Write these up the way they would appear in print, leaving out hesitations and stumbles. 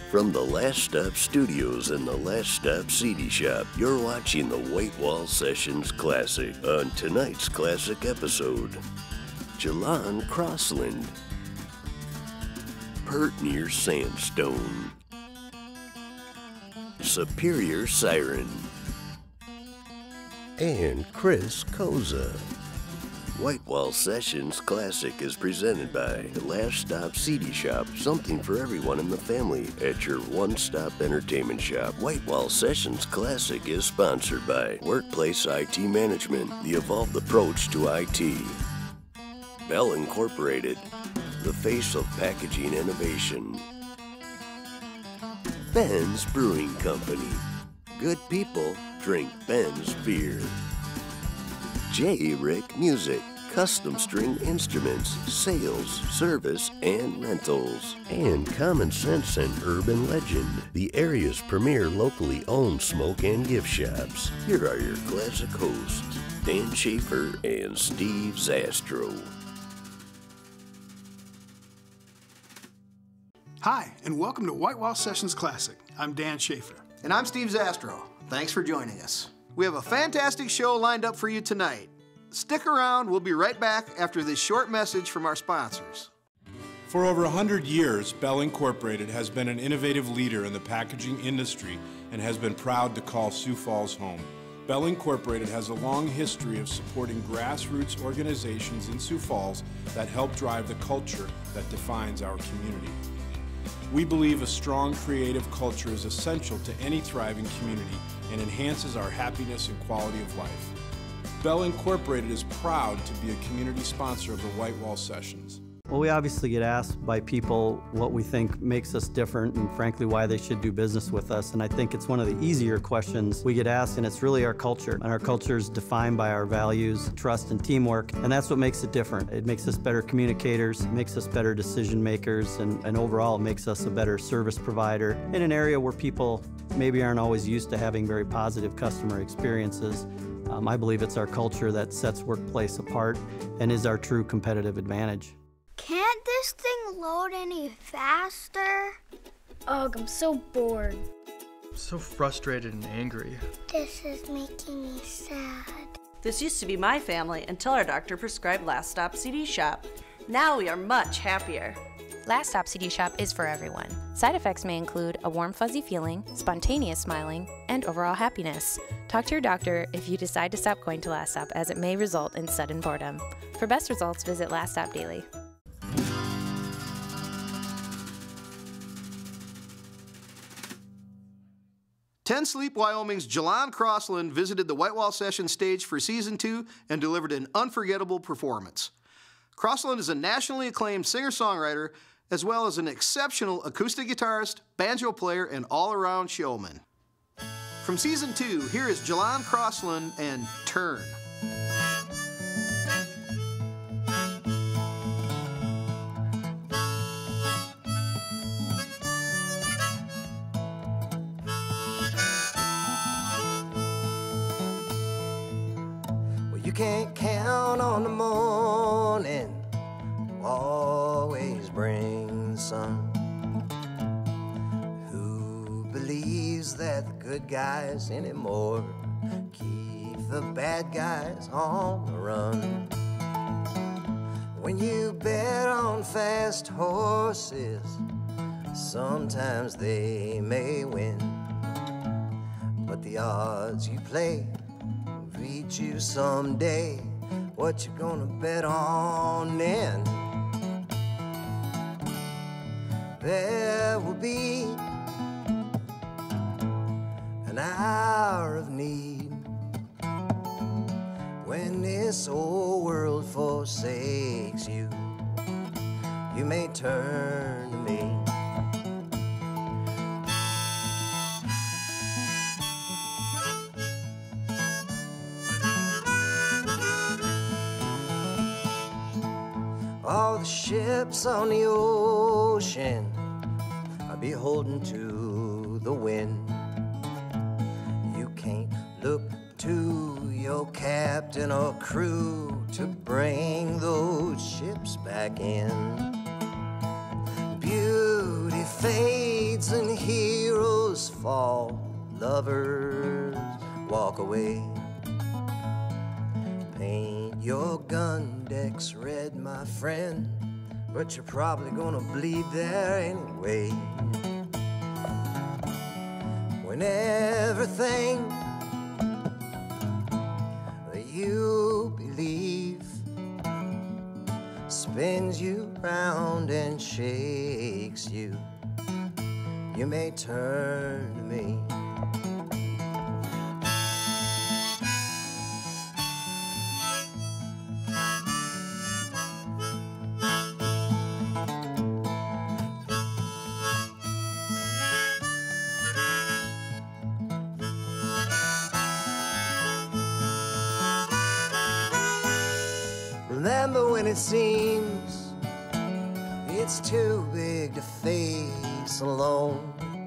From the Last Stop Studios and the Last Stop CD Shop, you're watching the White Wall Sessions Classic. On tonight's classic episode, Jaland, Crossland, Pert near Sandstone, Superior, Siren, and Koza. White Wall Sessions Classic is presented by the Last Stop CD Shop, something for everyone in the family at your one-stop entertainment shop. White Wall Sessions Classic is sponsored by Workplace IT Management, the evolved approach to IT. Bell Incorporated, the face of packaging innovation. Ben's Brewing Company, good people drink Ben's beer. J. Rick Music, custom string instruments, sales, service, and rentals. And Common Sense and Urban Legend, the area's premier locally owned smoke and gift shops. Here are your classic hosts, Dan Schaefer and Steve Zastro. Hi, and welcome to White Wall Sessions Classic. I'm Dan Schaefer. And I'm Steve Zastro. Thanks for joining us. We have a fantastic show lined up for you tonight. Stick around, we'll be right back after this short message from our sponsors. For over 100 years, Bell Incorporated has been an innovative leader in the packaging industry and has been proud to call Sioux Falls home. Bell Incorporated has a long history of supporting grassroots organizations in Sioux Falls that help drive the culture that defines our community. We believe a strong creative culture is essential to any thriving community and enhances our happiness and quality of life. Bell Incorporated is proud to be a community sponsor of the White Wall Sessions. Well, we obviously get asked by people what we think makes us different and frankly why they should do business with us. And I think it's one of the easier questions we get asked, and it's really our culture. And our culture is defined by our values, trust, and teamwork. And that's what makes it different. It makes us better communicators, it makes us better decision makers, and overall it makes us a better service provider in an area where people maybe aren't always used to having very positive customer experiences. I believe it's our culture that sets workplace apart and is our true competitive advantage. Can't this thing load any faster? Ugh, I'm so bored. I'm so frustrated and angry. This is making me sad. This used to be my family until our doctor prescribed Last Stop CD Shop. Now we are much happier. Last Stop CD Shop is for everyone. Side effects may include a warm, fuzzy feeling, spontaneous smiling, and overall happiness. Talk to your doctor if you decide to stop going to Last Stop, as it may result in sudden boredom. For best results, visit Last Stop Daily. Ten Sleep Wyoming's Jaland Crossland visited the White Wall Session stage for Season 2 and delivered an unforgettable performance. Crossland is a nationally acclaimed singer-songwriter, as well as an exceptional acoustic guitarist, banjo player, and all-around showman. From Season 2, here is Jaland Crossland and Turn. Well, you can't count on the morning, always bring the sun. Who believes that the good guys anymore keep the bad guys on the run? When you bet on fast horses, sometimes they may win, but the odds you play reach you someday. What you gonna bet on then? There will be an hour of need when this old world forsakes you. You may turn to me. All the ships on the ocean are beholden to the wind. You can't look to your captain or crew to bring those ships back in. Beauty fades Villains and heroes fall, lovers walk away. Paint your gun decks red, my friend, but you're probably gonna bleed there anyway. When everything that you believe spins you round and shakes you, you may turn to me. Remember when it seems it's too big to face alone?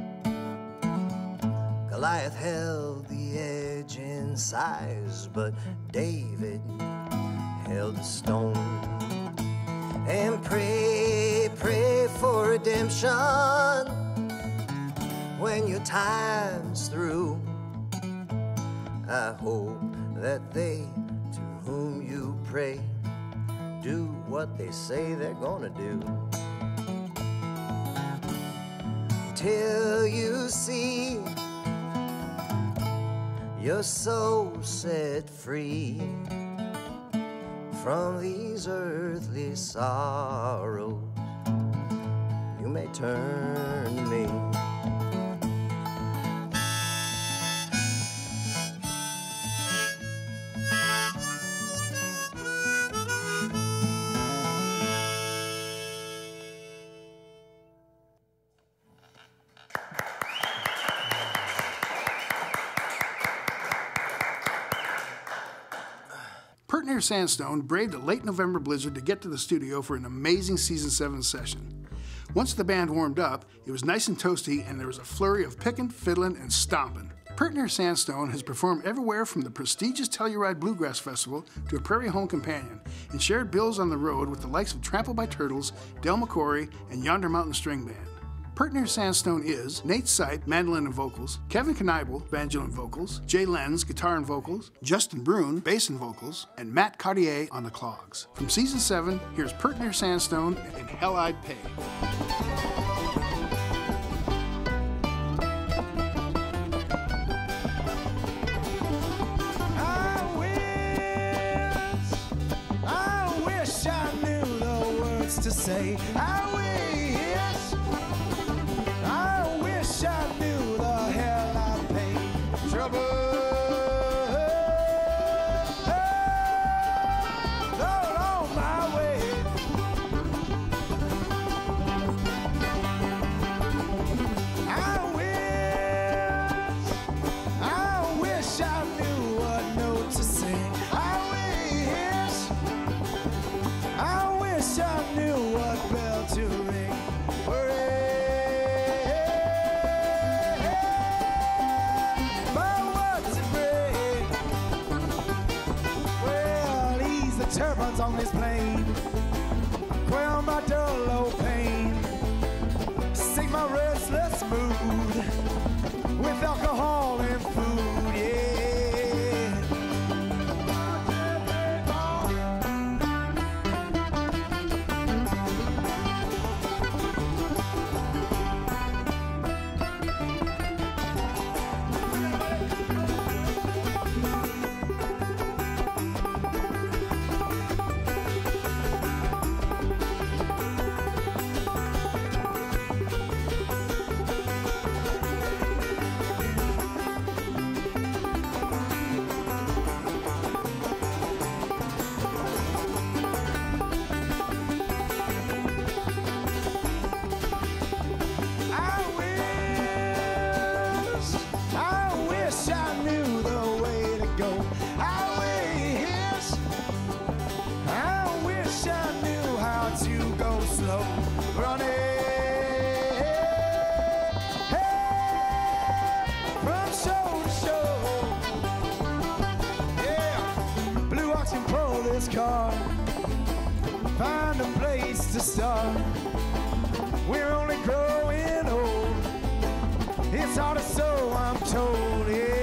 Goliath held the edge in size, but David held the stone. And pray, pray for redemption when your time's through. I hope that they to whom you pray do what they say they're gonna do, till you see your soul set free from these earthly sorrows. You may turn to me. Pert near Sandstone braved a late November blizzard to get to the studio for an amazing Season 7 session. Once the band warmed up, it was nice and toasty and there was a flurry of picking, fiddling, and stomping. Pert near Sandstone has performed everywhere from the prestigious Telluride Bluegrass Festival to a Prairie Home Companion and shared bills on the road with the likes of Trampled by Turtles, Del McCoury, and Yonder Mountain String Band. Pert near Sandstone is Nate Sipe, mandolin and vocals, Kevin Knievel, banjo and vocals, Jaland, guitar and vocals, Justin Brune, bass and vocals, and Matt Cartier on the clogs. From Season 7, here's Pert near Sandstone and Hell I'd Pay. I wish I knew the words to say. I knew the hell I paid. Trouble, Lord, on my way. I wish I knew what note to sing. I wish I knew what bell to ring. Turbines on this plane, quell my dull old pain, sing my restless mood with alcohol and food, yeah. It's hard to sew, I'm told, yeah.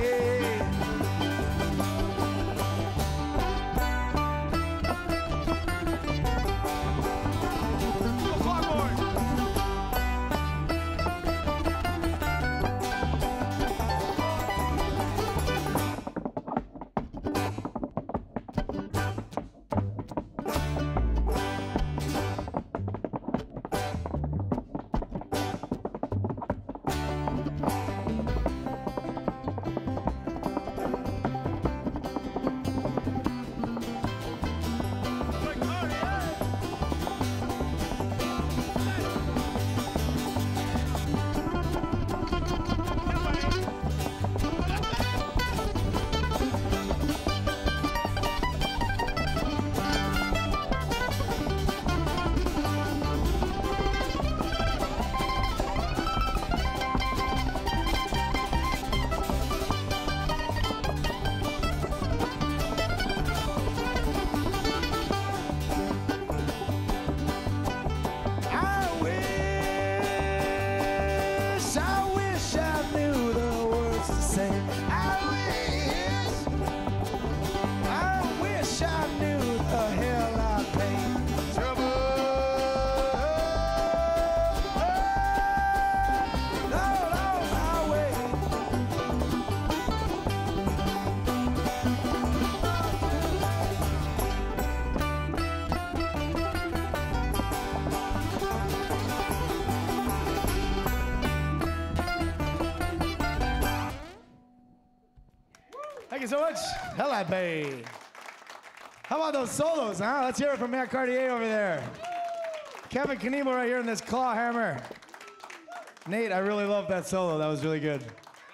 Thank you so much. Hello, babe. How about those solos, huh? Let's hear it from Matt Cartier over there. Kevin Knievel right here in this claw hammer. Nate, I really love that solo. That was really good.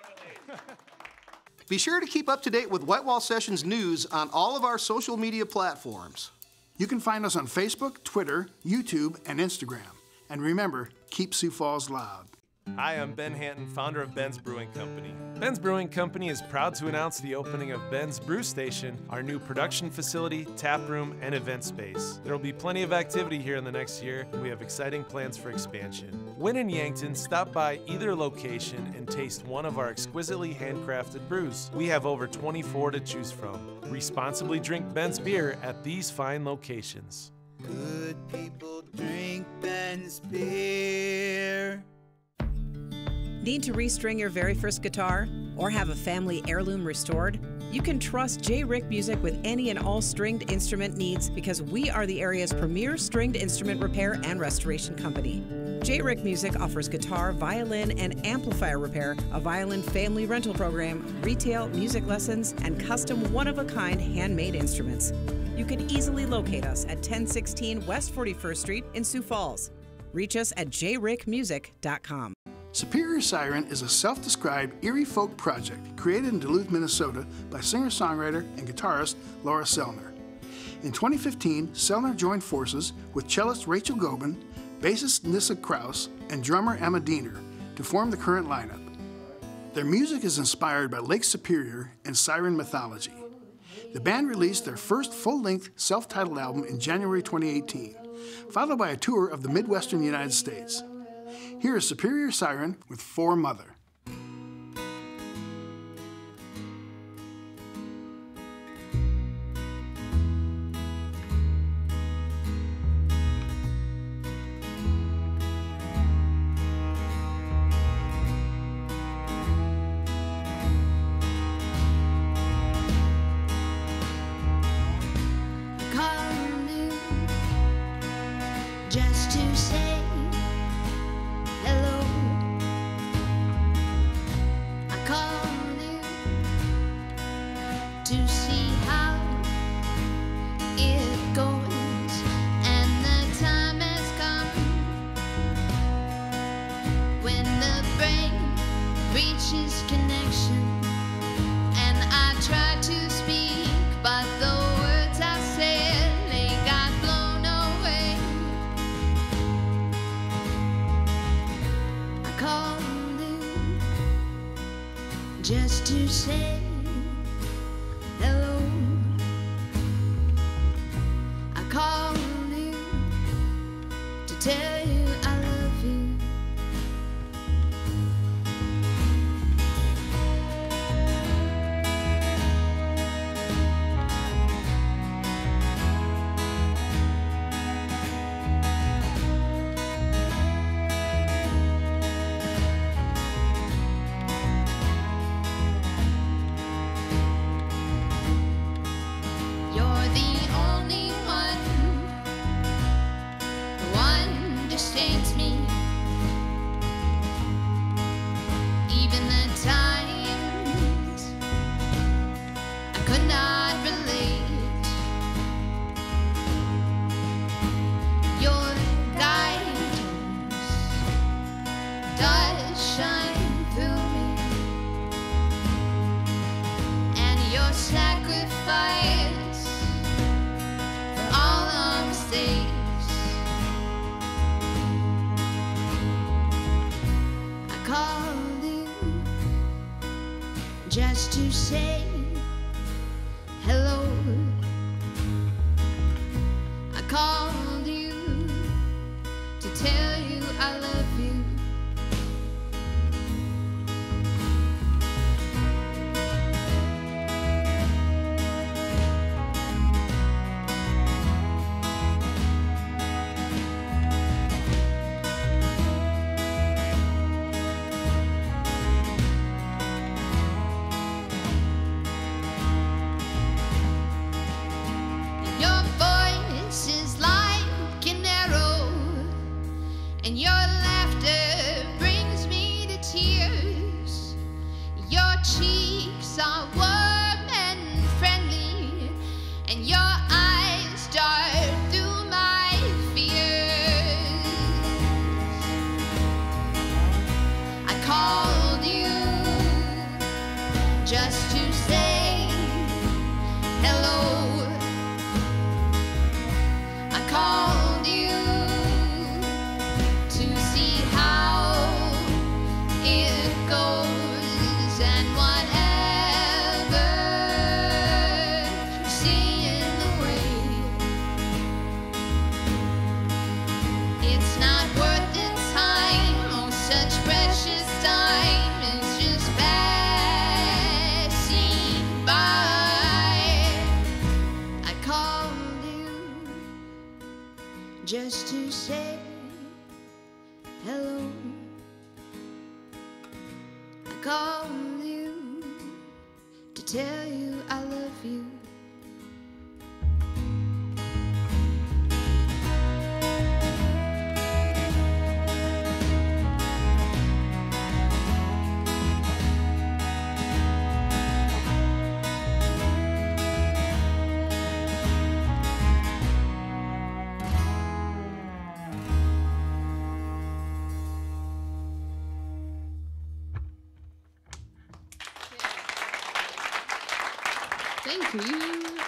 Be sure to keep up to date with Whitewall Sessions news on all of our social media platforms. You can find us on Facebook, Twitter, YouTube, and Instagram. And remember, keep Sioux Falls loud. Hi, I'm Ben Hanton, founder of Ben's Brewing Company. Ben's Brewing Company is proud to announce the opening of Ben's Brew Station, our new production facility, tap room, and event space. There will be plenty of activity here in the next year, and we have exciting plans for expansion. When in Yankton, stop by either location and taste one of our exquisitely handcrafted brews. We have over 24 to choose from. Responsibly drink Ben's beer at these fine locations. Good people drink Ben's beer. Need to restring your very first guitar or have a family heirloom restored? You can trust J. Rick Music with any and all stringed instrument needs because we are the area's premier stringed instrument repair and restoration company. J. Rick Music offers guitar, violin, and amplifier repair, a violin family rental program, retail music lessons, and custom one-of-a-kind handmade instruments. You can easily locate us at 1016 West 41st Street in Sioux Falls. Reach us at jrickmusic.com. Superior Siren is a self-described eerie folk project created in Duluth, Minnesota by singer-songwriter and guitarist Laura Sellner. In 2015, Sellner joined forces with cellist Rachel Gobin, bassist Nissa Kraus, and drummer Emma Diener to form the current lineup. Their music is inspired by Lake Superior and Siren mythology. The band released their first full-length self-titled album in January 2018, followed by a tour of the Midwestern United States. Here is Superior Siren with For Mother. Just to say hello. I called you to see how it goes, and the time has come when the brain reaches connection, and I try to speak, but the words I said, they got blown away. I called you just to say hello. I called you to tell you I love you. shine through me, and your sacrifice for all our mistakes. I called you just to say hello. I called you to tell you I love you. Your voice is like an arrow, and your laughter brings me to tears. Your cheeks are warm and friendly, and your eyes dart through my fears. I called you just to say hello. I called you to see how it goes, and whatever you see in the way, it's not worth the time, oh such precious time, it's just passing by. I called you just to say hello. I called you to tell you I love you. Thank you.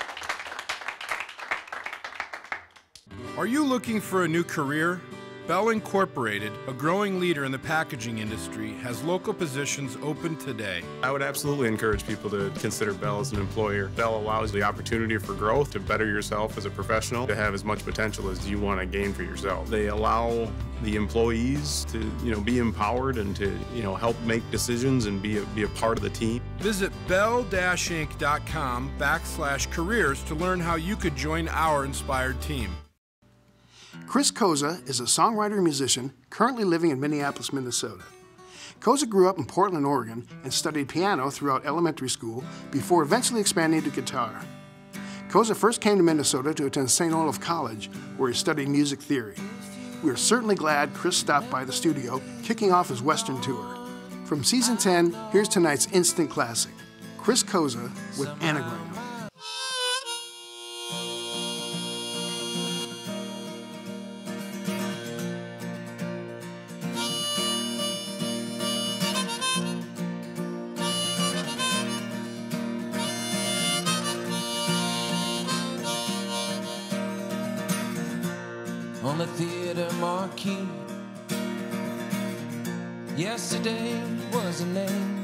Are you looking for a new career? Bell Incorporated, a growing leader in the packaging industry, has local positions open today. I would absolutely encourage people to consider Bell as an employer. Bell allows the opportunity for growth, to better yourself as a professional, to have as much potential as you want to gain for yourself. They allow the employees to, be empowered and to, help make decisions and be a part of the team. Visit bell-inc.com/careers to learn how you could join our inspired team. Chris Koza is a songwriter-musician currently living in Minneapolis, Minnesota. Koza grew up in Portland, Oregon, and studied piano throughout elementary school before eventually expanding to guitar. Koza first came to Minnesota to attend St. Olaf College, where he studied music theory. We are certainly glad Chris stopped by the studio, kicking off his Western tour. From Season 10, here's tonight's instant classic, Chris Koza with Anagram. On the theater marquee, yesterday was a name.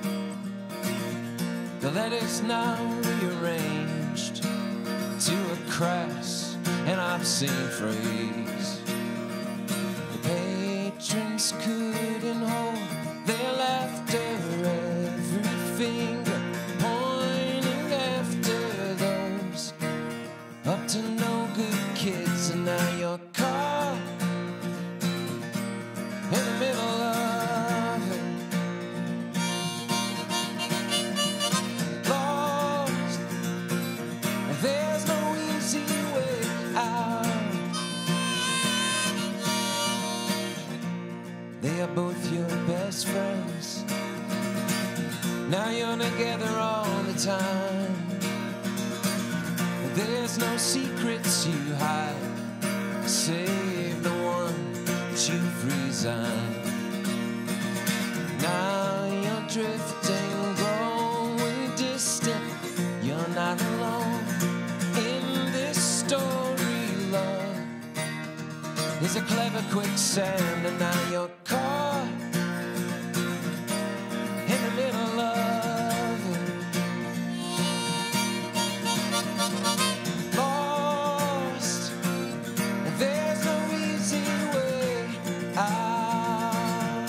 The letters now rearranged to a crass and obscene phrase. The patrons couldn't hold their laughter, every finger pointing after those up to no good kids, and now you're caught in the middle of it, lost, and there's no easy way out. They are both your best friends, now you're together all the time. There's no secrets you hide, save the one that you've resigned. sand, and now you're caught in the middle of it. Lost, and there's no easy way out.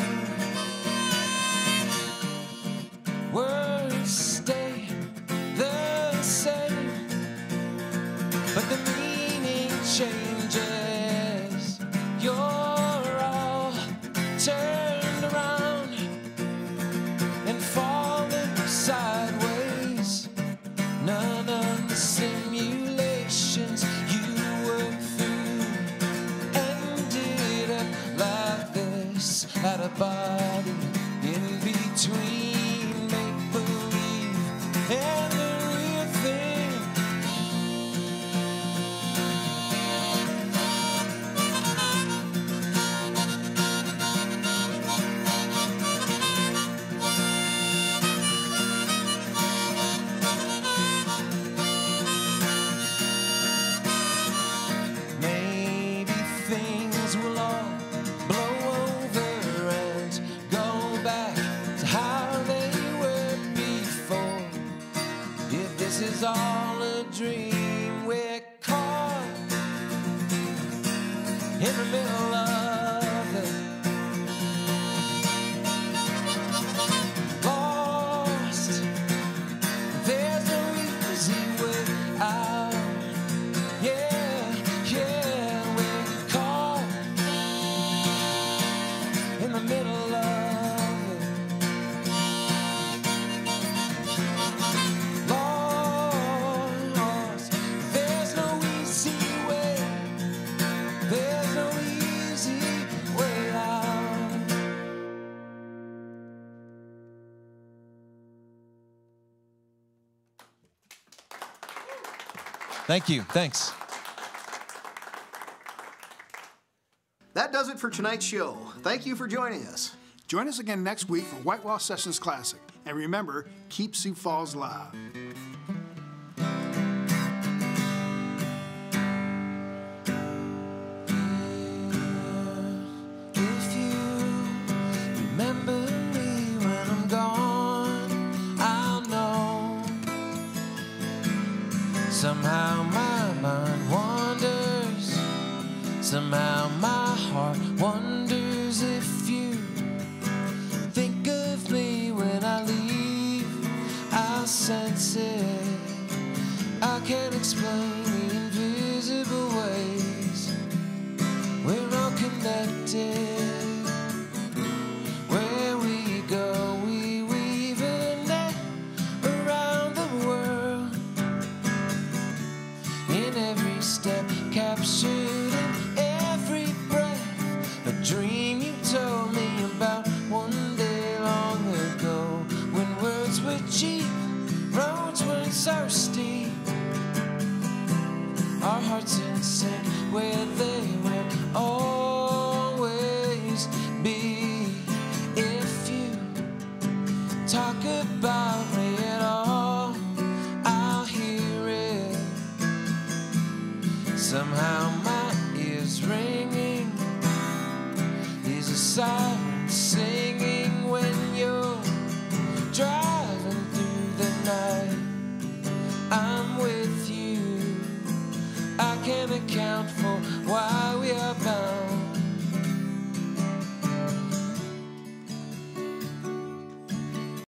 Words stay the same, but the meaning changes. You're all turned around and falling sideways. None of the simulations you worked through ended up like this. At a body in between make-believe and the real thing. Maybe things will all blow over and go back to how they were before. If this is all a dream, we're caught in the middle of it. Lost, there's no easy way out. Yeah, yeah, we're caught in the middle of it. Lost, there's no easy way. There's no easy way out. Thank you. Thanks. That does it for tonight's show. Thank you for joining us. Join us again next week for Whitewall Sessions Classic. And remember, keep Sioux Falls live. If you remember me when I'm gone, I'll know. Somehow my mind wanders. Somehow my heart wonders if you think of me when I leave. I sense it. I can't explain.